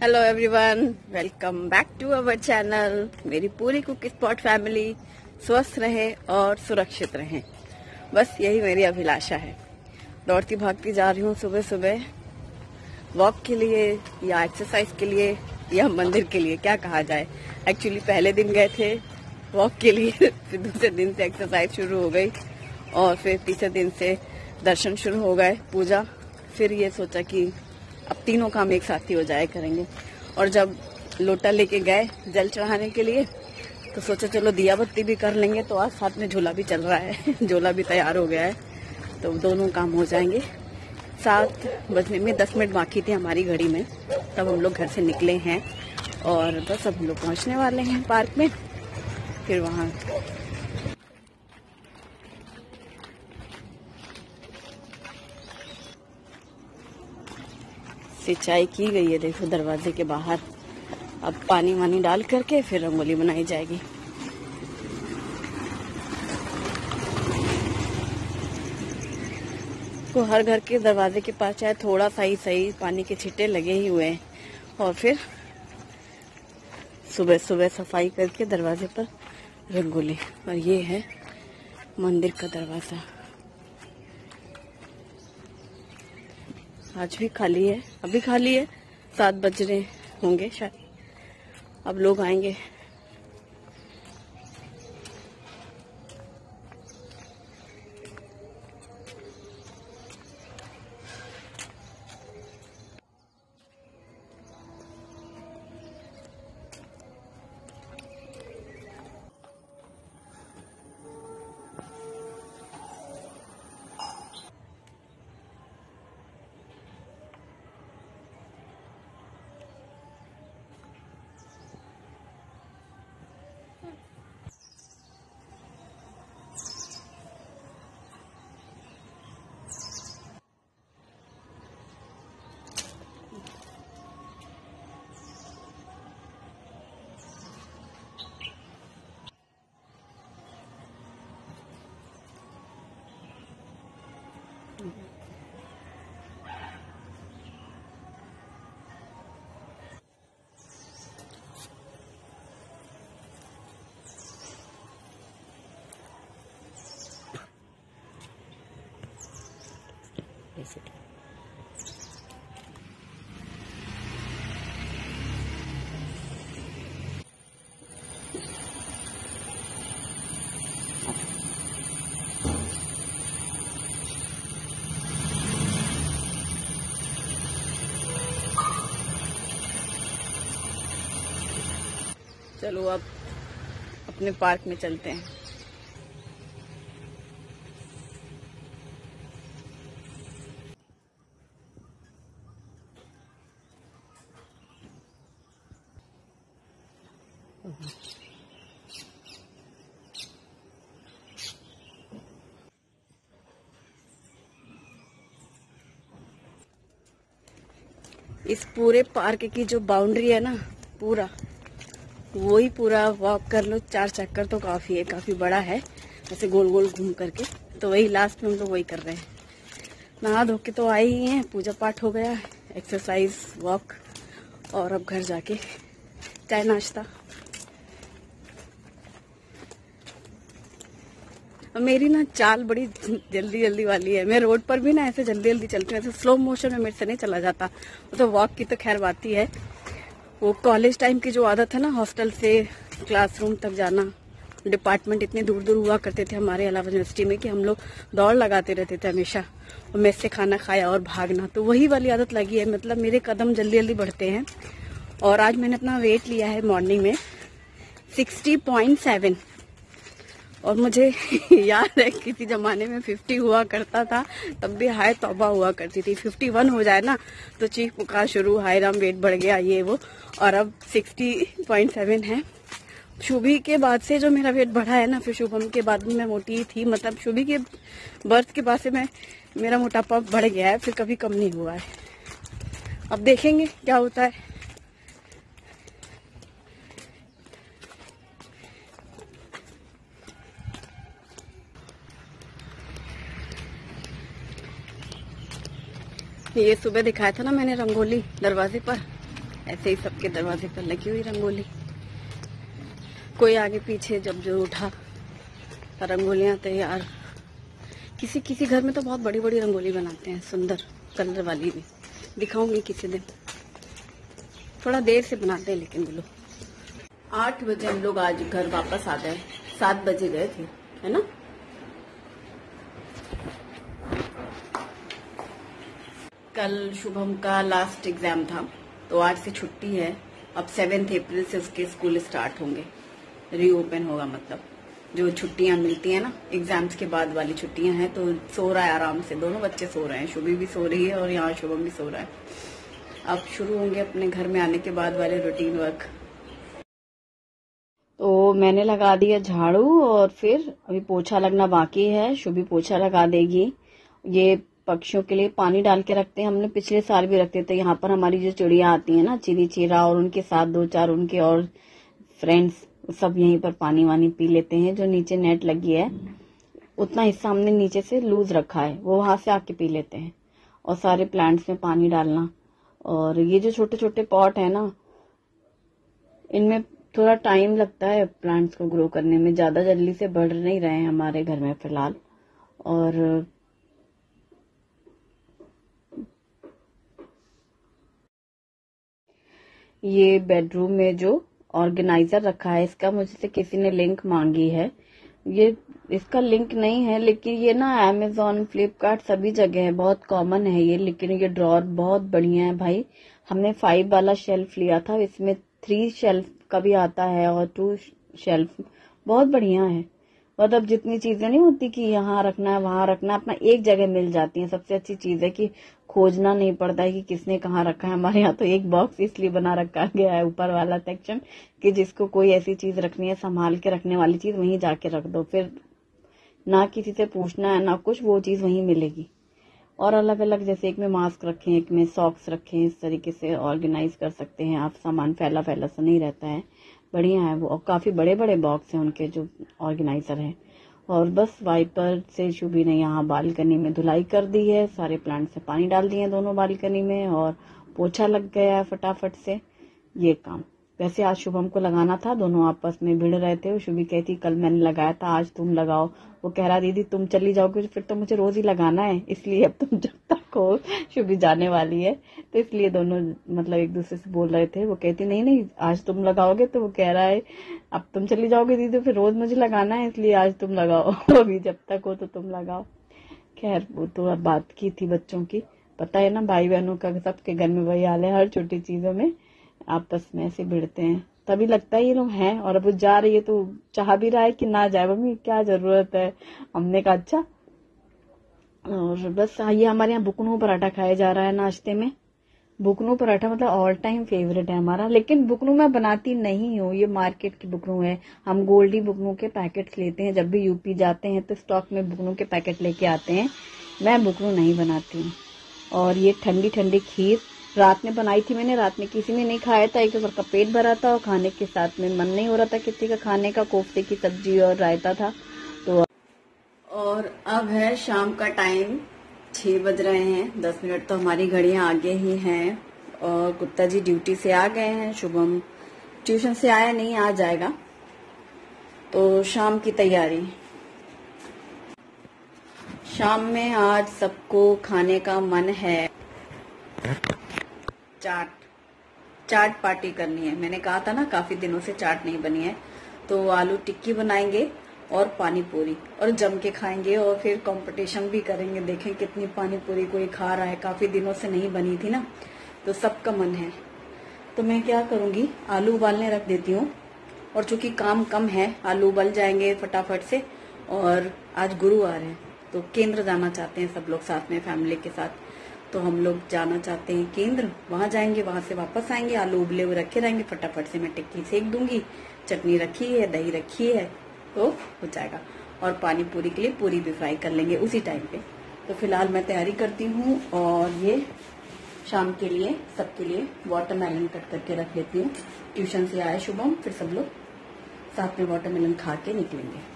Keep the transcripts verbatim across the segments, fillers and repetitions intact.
Hello everyone, welcome back to our channel. मेरी पूरी cook spot family स्वस्थ रहे और सुरक्षित रहे, बस यही मेरी अभिलाषा है। दौड़ती भागती जा रही हूँ सुबह सुबह वॉक के लिए या एक्सरसाइज के लिए या मंदिर के लिए, क्या कहा जाए। एक्चुअली पहले दिन गए थे वॉक के लिए, फिर दूसरे दिन से एक्सरसाइज शुरू हो गई और फिर तीसरे दिन से दर्शन शुरू हो गए, पूजा। फिर ये सोचा कि अब तीनों काम एक साथ ही हो जाए करेंगे। और जब लोटा लेके गए जल चढ़ाने के लिए तो सोचा चलो दिया बत्ती भी कर लेंगे। तो आज साथ में झूला भी चल रहा है, झूला भी तैयार हो गया है, तो दोनों काम हो जाएंगे। सात बजने में दस मिनट बाकी थे हमारी घड़ी में, तब हम लोग घर से निकले हैं और बस अब हम लोग पहुँचने वाले हैं पार्क में। फिर वहाँ सिंचाई की गई है, देखो दरवाजे के बाहर। अब पानी वानी डाल करके फिर रंगोली बनाई जाएगी। तो हर घर के दरवाजे के पास चाहे थोड़ा सा ही सही पानी के छिट्टे लगे ही हुए हैं। और फिर सुबह सुबह सफाई करके दरवाजे पर रंगोली। और ये है मंदिर का दरवाजा, आज भी खाली है, अभी खाली है। सात बज रहे होंगे शायद, अब लोग आएंगे। चलो अब अपने पार्क में चलते हैं। इस पूरे पार्क की जो बाउंड्री है ना, पूरा वही पूरा वॉक कर लो, चार चक्कर तो काफी है, काफी बड़ा है ऐसे गोल गोल घूम करके। तो वही लास्ट में हम लोग वही कर रहे हैं। नहा धो के तो आए ही हैं, पूजा पाठ हो गया, एक्सरसाइज, वॉक, और अब घर जाके चाय नाश्ता। मेरी ना चाल बड़ी जल्दी जल्दी वाली है। मैं रोड पर भी ना ऐसे जल्दी जल्दी चलती हूँ, ऐसे स्लो मोशन में मेरे से नहीं चला जाता। तो वॉक की तो खैर बात ही है। वो कॉलेज टाइम की जो आदत है ना, हॉस्टल से क्लासरूम तक जाना, डिपार्टमेंट इतने दूर दूर हुआ करते थे हमारे इलाहाबाद यूनिवर्सिटी में कि हम लोग दौड़ लगाते रहते थे हमेशा, और मेस से खाना खाया और भागना। तो वही वाली आदत लगी है, मतलब मेरे कदम जल्दी जल्दी बढ़ते हैं। और आज मैंने अपना वेट लिया है मॉर्निंग में सिक्सटी पॉइंट सेवन, और मुझे याद है किसी जमाने में फिफ्टी हुआ करता था, तब भी हाय तौबा हुआ करती थी। फिफ्टी वन हो जाए ना तो चीख पुकार शुरू, हाय राम वेट बढ़ गया ये वो। और अब सिक्सटी पॉइंट सेवन है। शुभी के बाद से जो मेरा वेट बढ़ा है ना, फिर शुभम के बाद में मैं मोटी थी, मतलब शुभी के बर्थ के बाद से मैं मेरा मोटापा बढ़ गया है, फिर कभी कम नहीं हुआ है। अब देखेंगे क्या होता है। ये सुबह दिखाया था ना मैंने रंगोली दरवाजे पर, ऐसे ही सबके दरवाजे पर लगी हुई रंगोली, कोई आगे पीछे जब जो उठा रंगोलियां तैयार। किसी किसी घर में तो बहुत बड़ी बड़ी रंगोली बनाते हैं, सुंदर कलर वाली भी, दिखाऊंगी किसी दिन। थोड़ा देर से बनाते हैं लेकिन वो लोग। आठ बजे हम लोग आज घर वापस आ गए, सात बजे गए थे, है ना। कल शुभम का लास्ट एग्जाम था, तो आज से छुट्टी है। अब सेवेंथ अप्रैल से उसके स्कूल स्टार्ट होंगे, रीओपन होगा। मतलब जो छुट्टियां मिलती है ना एग्जाम्स के बाद वाली छुट्टियां हैं, तो सो रहा है आराम से, दोनों बच्चे सो रहे हैं, शुभी भी सो रही है और यहाँ शुभम भी सो रहा है। अब शुरू होंगे अपने घर में आने के बाद वाले रूटीन वर्क। तो मैंने लगा दिया झाड़ू और फिर अभी पोछा लगना बाकी है, शुभी पोछा लगा देगी। ये पक्षियों के लिए पानी डाल के रखते हैं, हमने पिछले साल भी रखते थे। यहाँ पर हमारी जो चिड़िया आती है ना, चिड़ी चीरा और उनके साथ दो चार उनके और फ्रेंड्स, सब यहीं पर पानी वानी पी लेते हैं। जो नीचे नेट लगी है उतना हिस्सा हमने नीचे से लूज रखा है, वो वहां से आके पी लेते हैं। और सारे प्लांट्स में पानी डालना। और ये जो छोटे छोटे पॉट है ना, इनमें थोड़ा टाइम लगता है प्लांट्स को ग्रो करने में, ज्यादा जल्दी से बढ़ नहीं रहे हैं हमारे घर में फिलहाल। और ये बेडरूम में जो ऑर्गेनाइजर रखा है, इसका मुझसे किसी ने लिंक मांगी है। ये इसका लिंक नहीं है, लेकिन ये ना अमेजोन, फ्लिपकार्ट सभी जगह है, बहुत कॉमन है ये। लेकिन ये ड्रॉर बहुत बढ़िया है भाई। हमने फाइव वाला शेल्फ लिया था, इसमें थ्री शेल्फ का भी आता है और टू शेल्फ, बहुत बढ़िया है। मतलब जितनी चीजें नहीं होती कि यहाँ रखना है वहां रखना, अपना एक जगह मिल जाती है। सबसे अच्छी चीज है कि खोजना नहीं पड़ता है कि किसने कहाँ रखा है। हमारे यहाँ तो एक बॉक्स इसलिए बना रखा गया है ऊपर वाला सेक्शन, कि जिसको कोई ऐसी चीज रखनी है, संभाल के रखने वाली चीज, वहीं जाके रख दो, फिर ना किसी से पूछना है ना कुछ, वो चीज वहीं मिलेगी। और अलग अलग, जैसे एक में मास्क रखें, एक में सॉक्स रखें, इस तरीके से ऑर्गेनाइज कर सकते हैं आप। सामान फैला फैला सा नहीं रहता है, बढ़िया है वो। और काफी बड़े बड़े बॉक्स हैं उनके जो ऑर्गेनाइजर है। और बस वाइपर से शुभी ने यहाँ बालकनी में धुलाई कर दी है, सारे प्लांट से पानी डाल दिए दोनों बालकनी में, और पोछा लग गया है फटाफट से। ये काम वैसे आज शुभम को लगाना था, दोनों आपस में भिड़ रहे थे। शुभी कहती कल मैंने लगाया था, आज तुम लगाओ। वो कह रहा दीदी तुम चली जाओगे फिर तो मुझे रोज ही लगाना है, इसलिए अब तुम जब तक हो, शुभी जाने वाली है तो इसलिए दोनों मतलब एक दूसरे से बोल रहे थे। वो कहती नहीं नहीं आज तुम लगाओगे, तो वो कह रहा है अब तुम चली जाओगे दीदी फिर रोज मुझे लगाना है, इसलिए आज तुम लगाओ। अभी जब तक हो तो तुम लगाओ। खैर वो तो अब बात की थी बच्चों की, पता है ना भाई बहनों का सबके घर में वही हाल है, हर छोटी चीजों में आपस में ऐसे भिड़ते हैं। तभी लगता है ये लोग हैं। और अब वो जा रही है तो चाह भी रहा है कि ना जाए, मम्मी क्या जरूरत है। हमने कहा अच्छा। और बस ये हमारे यहाँ बुकनू पराठा खाया जा रहा है नाश्ते में। बुकनू पराठा मतलब ऑल टाइम फेवरेट है हमारा, लेकिन बुकनू मैं बनाती नहीं हूँ, ये मार्केट की बुकनू है। हम गोल्डी बुकनू के पैकेट्स लेते हैं, जब भी यूपी जाते हैं तो स्टॉक में बुकनू के पैकेट लेके आते हैं। मैं बुकनू नहीं बनाती हूँ। और ये ठंडी ठंडी खीर रात में बनाई थी मैंने, रात में किसी ने नहीं खाया था, एक तो सबका पेट भरा था और खाने के साथ में मन नहीं हो रहा था किसी का खाने का। कोफ्ते की सब्जी और रायता था तो। और अब है शाम का टाइम, छह बज रहे हैं, दस मिनट तो हमारी घड़ियां आगे ही हैं। और गुप्ता जी ड्यूटी से आ गए हैं, शुभम ट्यूशन से आया नहीं, आ जाएगा। तो शाम की तैयारी, शाम में आज सबको खाने का मन है चाट, चाट पार्टी करनी है। मैंने कहा था ना काफी दिनों से चाट नहीं बनी है, तो आलू टिक्की बनाएंगे और पानी पूरी, और जम के खाएंगे। और फिर कंपटीशन भी करेंगे, देखें कितनी पानी पूरी कोई खा रहा है। काफी दिनों से नहीं बनी थी ना, तो सबका मन है। तो मैं क्या करूंगी, आलू उबालने रख देती हूँ। और चूंकि काम कम है, आलू उबल जाएंगे फटाफट से। और आज गुरुवार है तो केंद्र जाना चाहते हैं सब लोग साथ में, फैमिली के साथ। तो हम लोग जाना चाहते हैं केंद्र, वहां जाएंगे, वहां से वापस आएंगे। आलू उबले हुए रखे रहेंगे, फटाफट से मैं टिक्की सेक दूंगी। चटनी रखी है, दही रखी है, तो हो जाएगा। और पानी पूरी के लिए पूरी भी फ्राई कर लेंगे उसी टाइम पे। तो फिलहाल मैं तैयारी करती हूँ। और ये शाम के लिए सबके लिए वाटरमेलन कट करके रख लेती हूँ। ट्यूशन से आए शुभम, फिर सब लोग साथ में वाटरमेलन खा के निकलेंगे।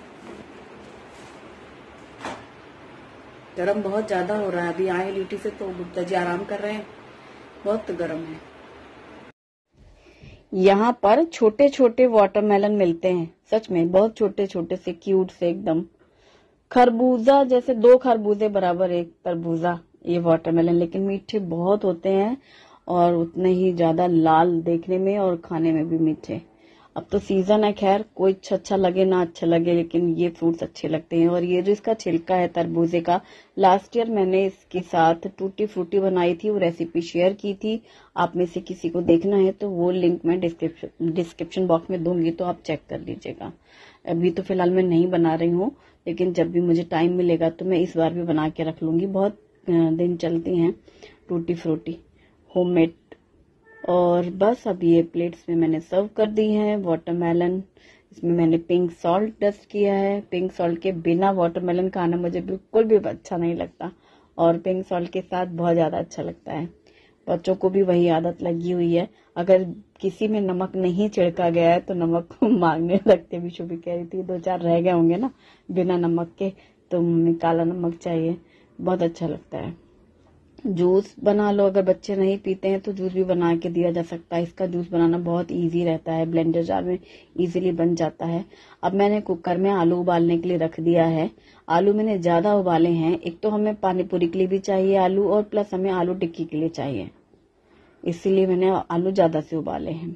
गरम बहुत ज्यादा हो रहा है, अभी आए ड्यूटी से तो गुप्ता जी आराम कर रहे हैं, बहुत गर्म है। यहाँ पर छोटे छोटे वाटरमेलन मिलते हैं, सच में बहुत छोटे छोटे से, क्यूट से एकदम, खरबूजा जैसे, दो खरबूजे बराबर एक तरबूजा ये वाटरमेलन, लेकिन मीठे बहुत होते हैं और उतने ही ज्यादा लाल देखने में और खाने में भी मीठे। अब तो सीजन है, खैर कोई अच्छा अच्छा लगे ना अच्छा लगे, लेकिन ये फ्रूट्स अच्छे लगते हैं। और ये जो इसका छिलका है तरबूजे का, लास्ट ईयर मैंने इसके साथ टूटी फ्रूटी बनाई थी, वो रेसिपी शेयर की थी। आप में से किसी को देखना है तो वो लिंक मैं डिस्क्रिप्शन डिस्क्रिप्शन बॉक्स में दूंगी, तो आप चेक कर लीजिएगा। अभी तो फिलहाल मैं नहीं बना रही हूँ, लेकिन जब भी मुझे टाइम मिलेगा तो मैं इस बार भी बना के रख लूंगी। बहुत दिन चलती हैं टूटी फ्रूटी होममेड। और बस अब ये प्लेट्स में मैंने सर्व कर दी है वाटरमेलन। इसमें मैंने पिंक सॉल्ट डस्ट किया है। पिंक सॉल्ट के बिना वाटरमेलन खाना मुझे बिल्कुल भी अच्छा नहीं लगता, और पिंक सॉल्ट के साथ बहुत ज्यादा अच्छा लगता है। बच्चों को भी वही आदत लगी हुई है, अगर किसी में नमक नहीं छिड़का गया है तो नमक मांगने लगते। विशु भी कह रही थी दो चार रह गए होंगे ना बिना नमक के, तो मम्मी काला नमक चाहिए। बहुत अच्छा लगता है। जूस बना लो, अगर बच्चे नहीं पीते हैं तो जूस भी बना के दिया जा सकता है। इसका जूस बनाना बहुत इजी रहता है, ब्लेंडर जार में इजीली बन जाता है। अब मैंने कुकर में आलू उबालने के लिए रख दिया है। आलू मैंने ज्यादा उबाले हैं, एक तो हमें पानी पूरी के लिए भी चाहिए आलू, और प्लस हमें आलू टिक्की के लिए चाहिए, इसीलिए मैंने आलू ज्यादा से उबाले हैं।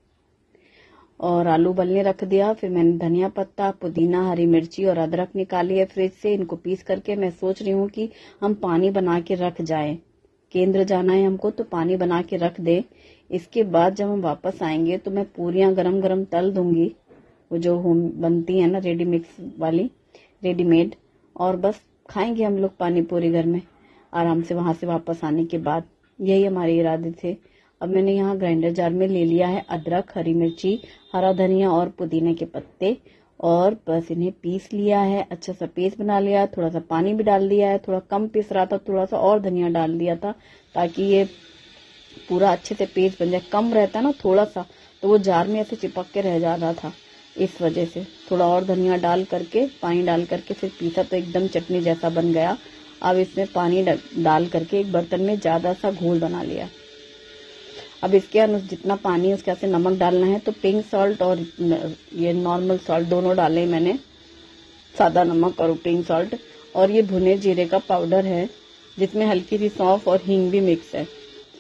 और आलू उबलने रख दिया। फिर मैंने धनिया पत्ता, पुदीना, हरी मिर्ची और अदरक निकाली है फ्रिज से, इनको पीस करके मैं सोच रही हूँ कि हम पानी बना के रख जाए। केंद्र जाना है हमको तो पानी बना के रख दे। इसके बाद जब हम वापस आएंगे तो मैं पूरियां गरम गरम तल दूंगी, वो जो होम बनती है ना रेडी मिक्स वाली, रेडीमेड, और बस खाएंगे हम लोग पानी पूरी घर में आराम से वहां से वापस आने के बाद। यही हमारे इरादे थे। अब मैंने यहाँ ग्राइंडर जार में ले लिया है अदरक, हरी मिर्ची, हरा धनिया और पुदीने के पत्ते, और बस इन्हें पीस लिया है। अच्छा सा पेस्ट बना लिया। थोड़ा सा पानी भी डाल दिया है, थोड़ा कम पीस रहा था, थोड़ा सा और धनिया डाल दिया था ताकि ये पूरा अच्छे से पेस्ट बन जाए। कम रहता ना थोड़ा सा तो वो जार में ऐसे चिपक के रह जा रहा था, इस वजह से थोड़ा और धनिया डाल करके, पानी डाल करके फिर पीसा तो एकदम चटनी जैसा बन गया। अब इसमें पानी डाल करके एक बर्तन में ज्यादा सा घोल बना लिया। अब इसके अनुसार जितना पानी है उसके अनुसार नमक डालना है। तो पिंक सॉल्ट और ये नॉर्मल सॉल्ट दोनों डाले मैंने, सादा नमक और पिंक सॉल्ट। और ये भुने जीरे का पाउडर है जिसमें हल्की सी सौंफ और हींग भी मिक्स है,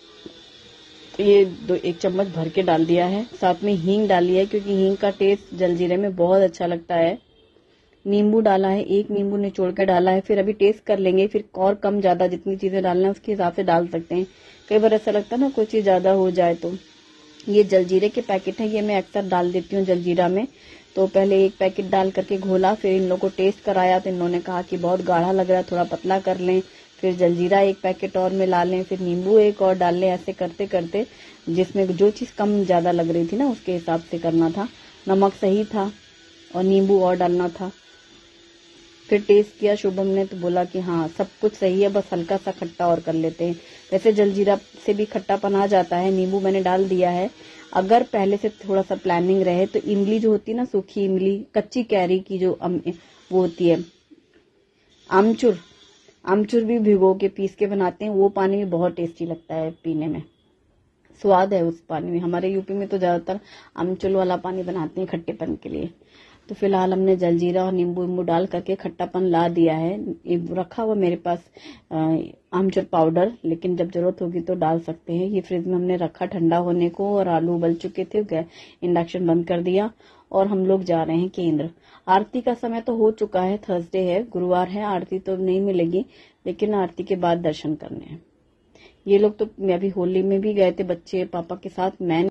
तो ये दो एक चम्मच भर के डाल दिया है। साथ में हींग डाली है क्योंकि हींग का टेस्ट जलजीरे में बहुत अच्छा लगता है। नींबू डाला है, एक नींबू निचोड़ के डाला है। फिर अभी टेस्ट कर लेंगे, फिर और कम ज्यादा जितनी चीजें डालना है उसके हिसाब से डाल सकते हैं। कई बार ऐसा लगता है ना कोई चीज ज्यादा हो जाए तो। ये जलजीरे के पैकेट है, ये मैं अक्सर डाल देती हूँ जलजीरा में। तो पहले एक पैकेट डाल करके घोला, फिर इन लोगों को टेस्ट कराया तो इन्होंने कहा कि बहुत गाढ़ा लग रहा है, थोड़ा पतला कर लें। फिर जलजीरा एक पैकेट और मिला लें, फिर नींबू एक और डाल लें। ऐसे करते करते जिसमें जो चीज कम ज्यादा लग रही थी ना उसके हिसाब से करना था। नमक सही था और नींबू और डालना था। फिर टेस्ट किया शुभम ने तो बोला कि हाँ सब कुछ सही है, बस हल्का सा खट्टा और कर लेते हैं। वैसे जलजीरा से भी खट्टापन आ जाता है। नींबू मैंने डाल दिया है। अगर पहले से थोड़ा सा प्लानिंग रहे तो इमली जो होती है ना, सूखी इमली, कच्ची कैरी की जो अम, वो होती है आमचूर, आमचूर भी भिगो के पीस के बनाते हैं, वो पानी भी बहुत टेस्टी लगता है पीने में, स्वाद है उस पानी में। हमारे यूपी में तो ज्यादातर आमचूर वाला पानी बनाते हैं खट्टेपन के लिए। तो फिलहाल हमने जलजीरा और नींबू वींबू डाल करके खट्टापन ला दिया है। ये रखा हुआ मेरे पास आमचूर पाउडर, लेकिन जब जरूरत होगी तो डाल सकते हैं। ये फ्रिज में हमने रखा ठंडा होने को, और आलू उबल चुके थे, इंडक्शन बंद कर दिया और हम लोग जा रहे हैं केंद्र। आरती का समय तो हो चुका है, थर्सडे है, गुरुवार है, आरती तो नहीं मिलेगी, लेकिन आरती के बाद दर्शन करने हैं। ये लोग तो मैं अभी होली में भी गए थे बच्चे पापा के साथ। मैं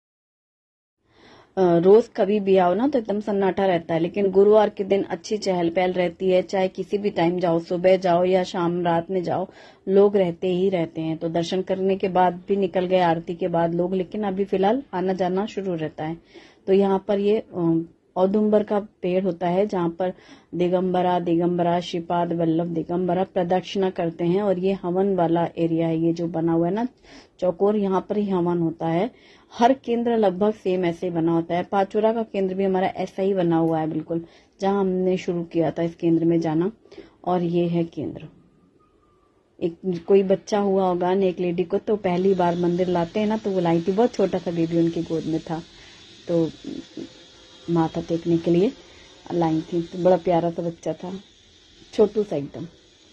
रोज कभी भी आओ ना तो एकदम सन्नाटा रहता है, लेकिन गुरुवार के दिन अच्छी चहल पहल रहती है। चाहे किसी भी टाइम जाओ, सुबह जाओ या शाम रात में जाओ, लोग रहते ही रहते हैं। तो दर्शन करने के बाद भी निकल गए आरती के बाद लोग, लेकिन अभी फिलहाल आना जाना शुरू रहता है। तो यहाँ पर ये औदुंबर का पेड़ होता है जहाँ पर दिगंबरा दिगंबरा श्रीपाद वल्लभ दिगंबरा प्रदक्षिणा करते हैं, और ये हवन वाला एरिया है। ये जो बना हुआ है ना चौकोर, यहाँ पर ही हवन होता है। हर केंद्र लगभग सेम ऐसे ही बना होता है। पाचोरा का केंद्र भी हमारा ऐसा ही बना हुआ है बिल्कुल, जहाँ हमने शुरू किया था इस केंद्र में जाना। और ये है केंद्र, एक कोई बच्चा हुआ होगा ना एक लेडी को, तो पहली बार मंदिर लाते हैं ना, तो वो लाई थी, बहुत छोटा सा बेबी उनकी गोद में था, तो माथा टेकने के लिए लाई थी। तो बड़ा प्यारा सा बच्चा था, छोटू सा एकदम।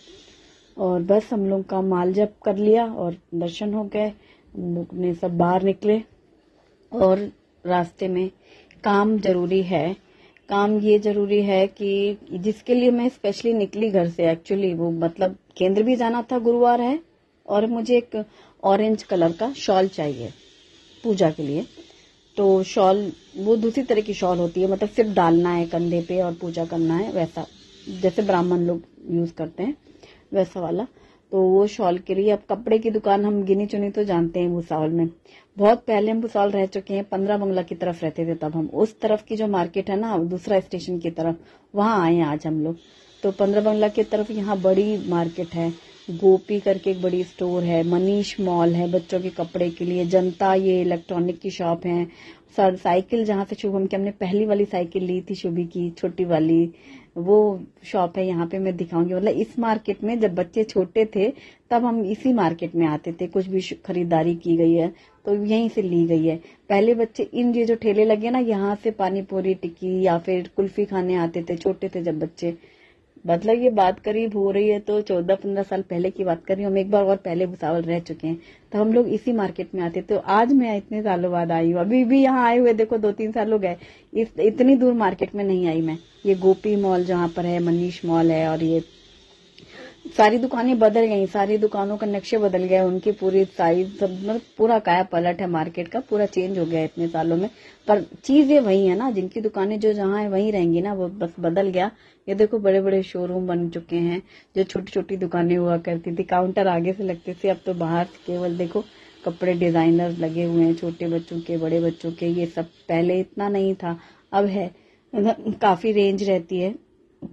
और बस हम लोग का माल जप कर लिया और दर्शन हो गए, हम लोग ने सब बाहर निकले। और रास्ते में काम जरूरी है, काम ये जरूरी है कि जिसके लिए मैं स्पेशली निकली घर से, एक्चुअली वो मतलब केंद्र भी जाना था, गुरुवार है, और मुझे एक ऑरेंज कलर का शॉल चाहिए पूजा के लिए। तो शॉल वो दूसरी तरह की शॉल होती है, मतलब सिर्फ डालना है कंधे पे और पूजा करना है, वैसा जैसे ब्राह्मण लोग यूज करते हैं वैसा वाला। तो वो शॉल के लिए अब कपड़े की दुकान हम गिनी चुनी तो जानते हैं भुसावल में, बहुत पहले हम भुसावल रह चुके हैं, पंद्रह बंगला की तरफ रहते थे तब हम। उस तरफ की जो मार्केट है ना, दूसरा स्टेशन की तरफ, वहां आए हैं आज हम लोग। तो पंद्रह बंगला की तरफ यहाँ बड़ी मार्केट है, गोपी करके एक बड़ी स्टोर है, मनीष मॉल है बच्चों के कपड़े के लिए, जनता ये इलेक्ट्रॉनिक की शॉप है, साइकिल जहाँ से शुभम की हमने पहली वाली साइकिल ली थी शुभी की छोटी वाली, वो शॉप है यहाँ पे, मैं दिखाऊंगी। मतलब इस मार्केट में जब बच्चे छोटे थे तब हम इसी मार्केट में आते थे, कुछ भी खरीदारी की गई है तो यहीं से ली गई है। पहले बच्चे इन ये जो ठेले लगे ना, यहाँ से पानी पूरी टिक्की या फिर कुल्फी खाने आते थे, छोटे थे जब बच्चे। मतलब ये बात करीब हो रही है तो चौदह पंद्रह साल पहले की बात कर रही हूँ, हम एक बार और पहले भुसावल रह चुके हैं, तो हम लोग इसी मार्केट में आते। तो आज मैं इतने सालों बाद आई हूँ, अभी भी यहाँ आए हुए देखो दो तीन साल हो गए, इस इतनी दूर मार्केट में नहीं आई मैं। ये गोपी मॉल जहाँ पर है, मनीष मॉल है, और ये सारी दुकानें बदल गई, सारी दुकानों का नक्शे बदल गए, उनकी पूरी साइज सब मतलब पूरा काया पलट है मार्केट का, पूरा चेंज हो गया इतने सालों में। पर चीजें वही है ना, जिनकी दुकानें जो जहाँ है वहीं रहेंगी ना, वो बस बदल गया। ये देखो बड़े बड़े शोरूम बन चुके हैं, जो छोटी छोटी दुकानें हुआ करती थी, काउंटर आगे से लगते थे, अब तो बाहर केवल देखो कपड़े डिजाइनर लगे हुए हैं, छोटे बच्चों के बड़े बच्चों के, ये सब पहले इतना नहीं था, अब है, काफी रेंज रहती है।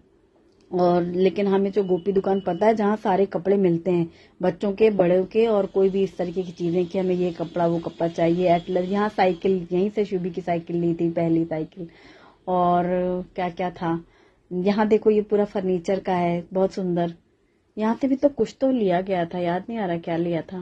और लेकिन हमें जो गोपी दुकान पता है जहाँ सारे कपड़े मिलते हैं, बच्चों के बड़ों के, और कोई भी इस तरीके की चीजें कि हमें ये कपड़ा वो कपड़ा चाहिए, एटलर। यहाँ साइकिल, यहीं से शुभी की साइकिल ली थी, पहली साइकिल। और क्या क्या था यहाँ देखो, ये पूरा फर्नीचर का है, बहुत सुंदर। यहाँ से भी तो कुछ तो लिया गया था, याद नहीं आ रहा क्या लिया था,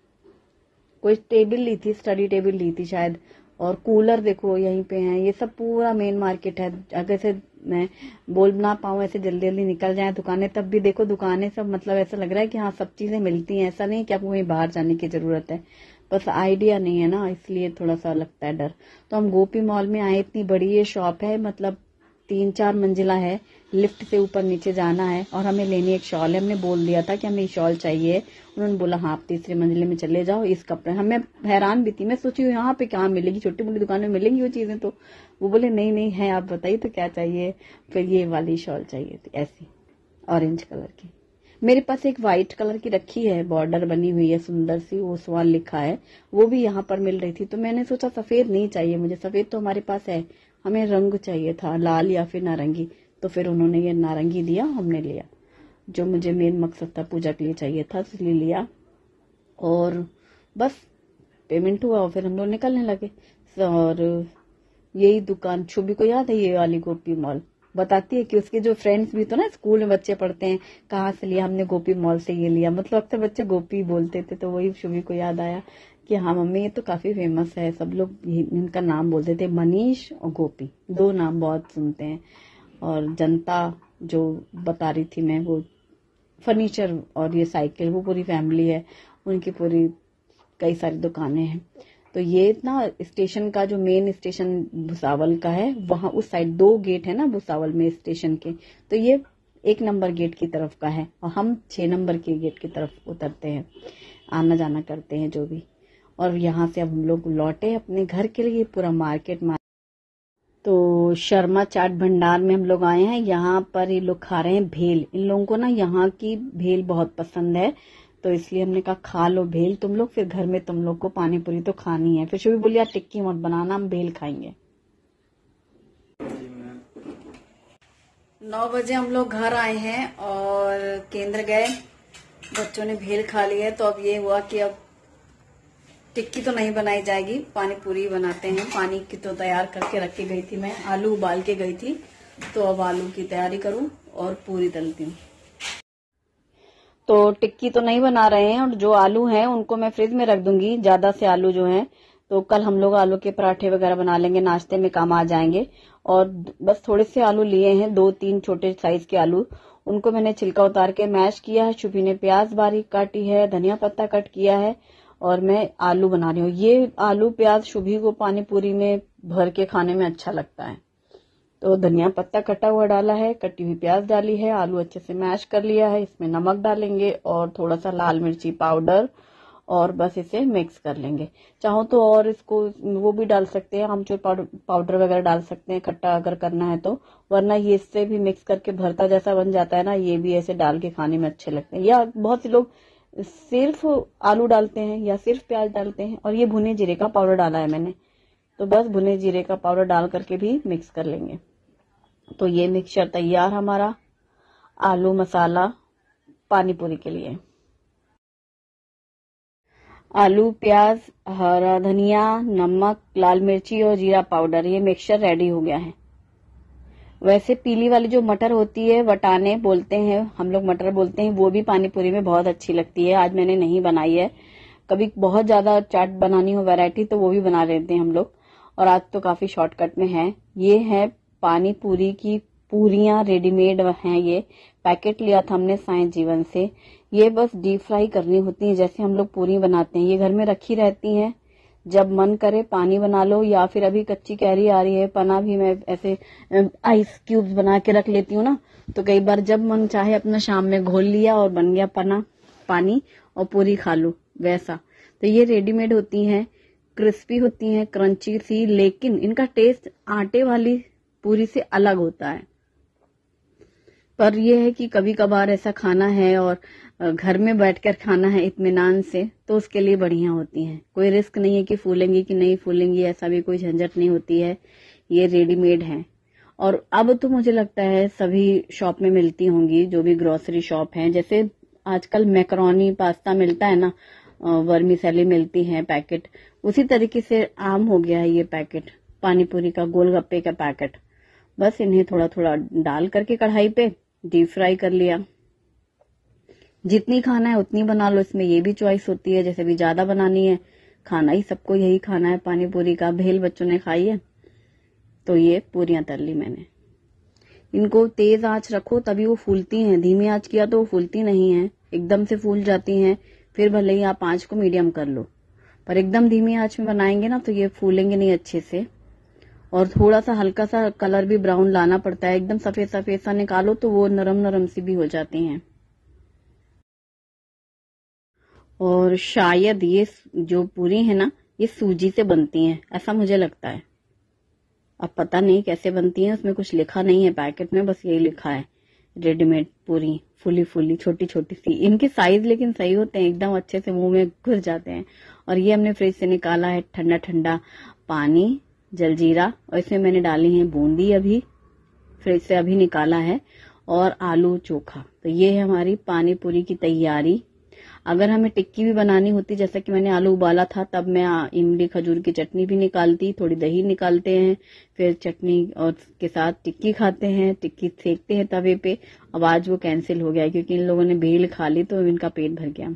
कोई टेबल ली थी, स्टडी टेबल ली थी शायद। और कूलर देखो यहीं पे है, ये सब पूरा मेन मार्केट है। अगर से मैं बोल ना पाऊं ऐसे जल्दी जल्दी निकल जाए दुकानें, तब भी देखो दुकानें सब, मतलब ऐसा लग रहा है कि हाँ सब चीजें मिलती हैं, ऐसा नहीं कि आपको कहीं बाहर जाने की जरूरत है, बस आइडिया नहीं है ना, इसलिए थोड़ा सा लगता है डर। तो हम गोपी मॉल में आए, इतनी बड़ी ये शॉप है, मतलब तीन चार मंजिला है, लिफ्ट से ऊपर नीचे जाना है, और हमें लेनी एक शॉल है। हमने बोल दिया था कि हमें शॉल चाहिए, उन्होंने बोला हाँ आप तीसरे मंजिले में चले जाओ, इस कपड़े। हमें हैरान भी थी, मैं सोची यहाँ पे कहाँ मिलेगी, छोटी मोटी दुकान में मिलेंगी वो चीजें, तो वो बोले नहीं नहीं है, आप बताइए तो क्या चाहिए। फिर ये वाली शॉल चाहिए थी, ऐसी ऑरेंज कलर की। मेरे पास एक व्हाइट कलर की रखी है, बॉर्डर बनी हुई है सुंदर सी, वो सवाल लिखा है, वो भी यहाँ पर मिल रही थी। तो मैंने सोचा सफेद नहीं चाहिए मुझे, सफेद तो हमारे पास है, हमें रंग चाहिए था, लाल या फिर नारंगी। तो फिर उन्होंने ये नारंगी दिया, हमने लिया, जो मुझे मेन मकसद था पूजा के लिए चाहिए था, इसलिए लिया। और बस पेमेंट हुआ और फिर हम लोग निकलने लगे। और यही दुकान छुबी को याद है, ये वाली गोपी मॉल, बताती है कि उसके जो फ्रेंड्स भी तो ना, स्कूल में बच्चे पढ़ते हैं, कहाँ से लिया, हमने गोपी मॉल से ये लिया, मतलब अक्सर बच्चे गोपी बोलते थे, तो वही शुभी को याद आया कि हाँ मम्मी ये तो काफी फेमस है, सब लोग इनका नाम बोलते थे, मनीष और गोपी, दो नाम बहुत सुनते हैं। और जनता जो बता रही थी मैं, वो फर्नीचर और ये साइकिल, वो पूरी फैमिली है, उनकी पूरी कई सारी दुकानें हैं। तो ये ना स्टेशन का जो मेन स्टेशन भुसावल का है, वहां उस साइड दो गेट है ना भुसावल में स्टेशन के, तो ये एक नंबर गेट की तरफ का है, और हम छह नंबर के गेट की तरफ उतरते हैं, आना जाना करते हैं जो भी। और यहाँ से अब हम लोग लौटे अपने घर के लिए, पूरा मार्केट मार तो शर्मा चाट भंडार में हम लोग आए हैं। यहाँ पर ये लोग खा रहे हैं भेल, इन लोगों को ना यहाँ की भेल बहुत पसंद है, तो इसलिए हमने कहा खा लो भेल तुम लोग, फिर घर में तुम लोग को पानी पूरी तो खानी है। फिर शुभी बोली यार टिक्की मत बनाना, हम भेल खाएंगे। नौ बजे हम लोग घर आए हैं और केंद्र गए, बच्चों ने भेल खा ली है। तो अब ये हुआ कि अब टिक्की तो नहीं बनाई जाएगी, पानी पूरी बनाते हैं। पानी की तो तैयार करके रख के गई थी मैं, आलू उबाल के गई थी, तो अब आलू की तैयारी करूं और पूरी तलती हूँ। तो टिक्की तो नहीं बना रहे हैं, और जो आलू हैं उनको मैं फ्रिज में रख दूंगी, ज्यादा से आलू जो हैं, तो कल हम लोग आलू के पराठे वगैरह बना लेंगे, नाश्ते में काम आ जाएंगे। और बस थोड़े से आलू लिए हैं, दो तीन छोटे साइज के आलू, उनको मैंने छिलका उतार के मैश किया है। शुभी ने प्याज बारीक काटी है, धनिया पत्ता कट किया है, और मैं आलू बना रही हूँ। ये आलू प्याज शुभी को पानी पूरी में भर के खाने में अच्छा लगता है। तो धनिया पत्ता कटा हुआ डाला है, कटी हुई प्याज डाली है, आलू अच्छे से मैश कर लिया है, इसमें नमक डालेंगे और थोड़ा सा लाल मिर्ची पाउडर, और बस इसे मिक्स कर लेंगे। चाहो तो और इसको वो भी डाल सकते हैं, आमचूर पाउडर वगैरह डाल सकते हैं खट्टा अगर करना है तो, वरना ये इससे भी मिक्स करके भरता जैसा बन जाता है ना, ये भी ऐसे डाल के खाने में अच्छे लगते हैं। या बहुत से लोग सिर्फ आलू डालते हैं या सिर्फ प्याज डालते हैं। और ये भुने जीरे का पाउडर डाला है मैंने, तो बस भुने जीरे का पाउडर डाल करके भी मिक्स कर लेंगे। तो ये मिक्सचर तैयार हमारा आलू मसाला पानी पूरी के लिए। आलू, प्याज, हरा धनिया, नमक, लाल मिर्ची और जीरा पाउडर, ये मिक्सचर रेडी हो गया है। वैसे पीली वाली जो मटर होती है, वटाने बोलते हैं हम लोग, मटर बोलते हैं, वो भी पानी पूरी में बहुत अच्छी लगती है। आज मैंने नहीं बनाई है, कभी बहुत ज्यादा चाट बनानी हो वैरायटी तो वो भी बना लेते हैं हम लोग, और आज तो काफी शॉर्टकट में है। ये है पानी पूरी की पूरियां, रेडीमेड हैं, ये पैकेट लिया था हमने साइंस जीवन से। ये बस डीप फ्राई करनी होती है जैसे हम लोग पूरी बनाते हैं। ये घर में रखी रहती हैं, जब मन करे पानी बना लो, या फिर अभी कच्ची कैरी आ रही है, पना भी मैं ऐसे आइस क्यूब्स बना के रख लेती हूँ ना, तो कई बार जब मन चाहे अपना शाम में घोल लिया और बन गया पना पानी और पूरी खा लो वैसा। तो ये रेडीमेड होती हैं, क्रिस्पी होती हैं, क्रंची सी, लेकिन इनका टेस्ट आटे वाली पूरी से अलग होता है। पर यह है कि कभी कभार ऐसा खाना है और घर में बैठकर खाना है इत्मीनान से, तो उसके लिए बढ़िया होती हैं। कोई रिस्क नहीं है कि फूलेंगी कि नहीं फूलेंगी, ऐसा भी कोई झंझट नहीं होती है। ये रेडीमेड है। और अब तो मुझे लगता है सभी शॉप में मिलती होंगी, जो भी ग्रोसरी शॉप हैं। जैसे आजकल मैकरोनी पास्ता मिलता है ना, वर्मीसेली मिलती है पैकेट, उसी तरीके से आम हो गया है ये पैकेट, पानी पूरी का, गोलगप्पे का पैकेट। बस इन्हें थोड़ा थोड़ा डाल करके कढ़ाई पे डीप फ्राई कर लिया। जितनी खाना है उतनी बना लो, इसमें ये भी चॉइस होती है। जैसे भी ज्यादा बनानी है, खाना ही सबको यही खाना है पानी पूरी का, भेल बच्चों ने खाई है, तो ये पूरियां तल ली मैंने। इनको तेज आंच रखो तभी वो फूलती हैं, धीमी आंच किया तो वो फूलती नहीं है, एकदम से फूल जाती हैं। फिर भले ही आप आंच को मीडियम कर लो, पर एकदम धीमी आंच में बनाएंगे ना तो ये फूलेंगे नहीं अच्छे से। और थोड़ा सा हल्का सा कलर भी ब्राउन लाना पड़ता है, एकदम सफेद सफेद सा निकालो तो वो नरम नरम सी भी हो जाती हैं। और शायद ये जो पूरी है ना, ये सूजी से बनती हैं, ऐसा मुझे लगता है। अब पता नहीं कैसे बनती हैं, उसमें कुछ लिखा नहीं है पैकेट में, बस यही लिखा है रेडीमेड पूरी, फुली फुली छोटी छोटी सी। इनके साइज लेकिन सही होते हैं, एकदम अच्छे से मुंह में घुस जाते हैं। और ये हमने फ्रिज से निकाला है ठंडा ठंडा पानी, जलजीरा, और इसमें मैंने डाली है बूंदी, अभी फ्रिज से अभी निकाला है, और आलू चोखा। तो ये है हमारी पानी पूरी की तैयारी। अगर हमें टिक्की भी बनानी होती, जैसा कि मैंने आलू उबाला था, तब मैं इमली खजूर की चटनी भी निकालती, थोड़ी दही निकालते हैं, फिर चटनी और के साथ टिक्की खाते हैं, टिक्की सेकते हैं तवे पे। अब आज वो कैंसिल हो गया क्योंकि इन लोगों ने भेल खा ली तो इनका पेट भर गया।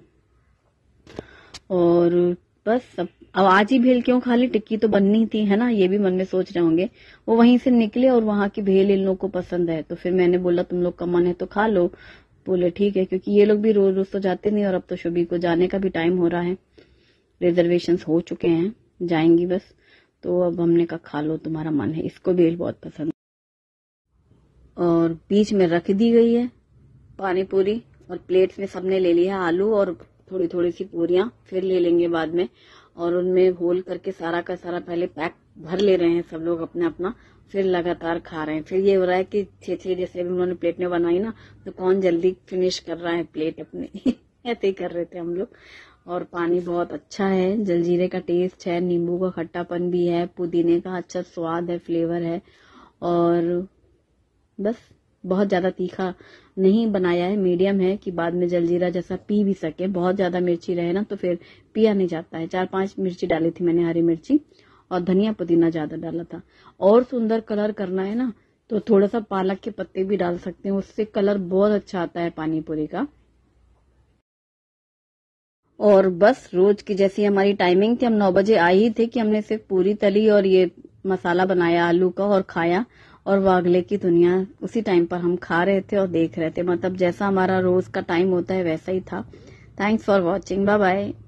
और बस सब, अब आज ही भेल क्यों खा ली, टिक्की तो बननी थी, है ना, ये भी मन में सोच रहे होंगे। वो वहीं से निकले और वहां की भेल इन लोगों को पसंद है, तो फिर मैंने बोला तुम लोग का मन है तो खा लो। बोले ठीक है, क्योंकि ये लोग भी रोज रोज तो जाते नहीं, और अब तो शुभी को जाने का भी टाइम हो रहा है, रिजर्वेशंस हो चुके हैं, जाएंगी बस। तो अब हमने कहा खा लो, तुम्हारा मन है, इसको भेल बहुत पसंद। और बीच में रख दी गई है पानी पूरी, और प्लेट्स में सबने ले लिया आलू और थोड़ी थोड़ी सी पूरियां, फिर ले लेंगे बाद में। और उनमें होल करके सारा का सारा पहले पैक भर ले रहे हैं सब लोग अपना अपना, फिर लगातार खा रहे हैं। फिर ये हो रहा है कि छे छे जैसे उन्होंने प्लेट में बनाई ना, तो कौन जल्दी फिनिश कर रहा है प्लेट अपने ऐसे ही कर रहे थे हम लोग। और पानी बहुत अच्छा है, जलजीरे का टेस्ट है, नींबू का खट्टापन भी है, पुदीने का अच्छा स्वाद है, फ्लेवर है। और बस बहुत ज्यादा तीखा नहीं बनाया है, मीडियम है कि बाद में जलजीरा जैसा पी भी सके। बहुत ज्यादा मिर्ची रहे ना तो फिर पिया नहीं जाता है। चार पांच मिर्ची डाली थी मैंने, हरी मिर्ची, और धनिया पुदीना ज्यादा डाला था। और सुंदर कलर करना है ना तो थोड़ा सा पालक के पत्ते भी डाल सकते हैं, उससे कलर बहुत अच्छा आता है पानी पूरी का। और बस रोज की जैसी हमारी टाइमिंग थी, हम नौ बजे आई ही थे कि हमने सिर्फ पूरी तली और ये मसाला बनाया आलू का और खाया, और वो अगले की दुनिया उसी टाइम पर हम खा रहे थे और देख रहे थे। मतलब जैसा हमारा रोज का टाइम होता है वैसा ही था। Thanks for watching, bye bye.